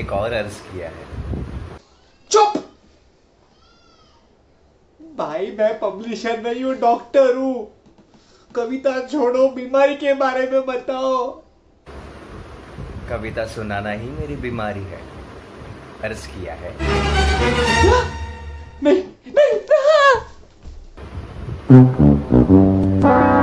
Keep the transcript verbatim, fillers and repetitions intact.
एक और अर्ज किया है। चुप भाई, मैं पब्लिशर नहीं हूँ, डॉक्टर हूँ। कविता छोड़ो, बीमारी के बारे में बताओ। कविता सुनाना ही मेरी बीमारी है, अर्ज किया है। नहीं नहीं, नहीं।